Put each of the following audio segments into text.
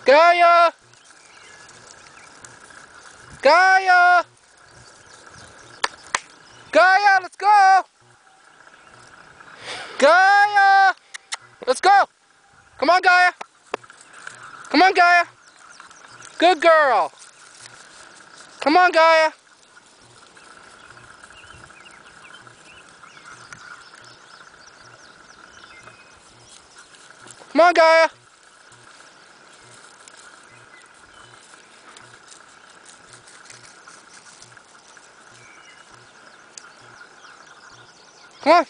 Gaia! Gaia! Gaia, let's go! Gaia! Let's go! Come on, Gaia! Come on, Gaia! Good girl! Come on, Gaia! Come on, Gaia! Come on!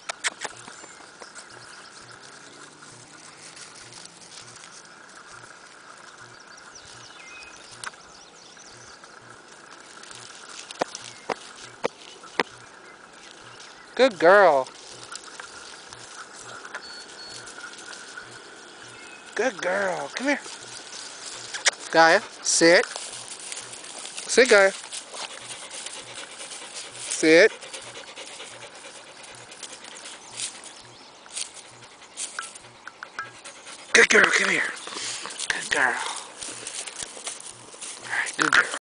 Good girl. Good girl. Come here. Gaia, sit. Sit, Gaia. Sit. Good girl, come here. Good girl. Alright, good girl.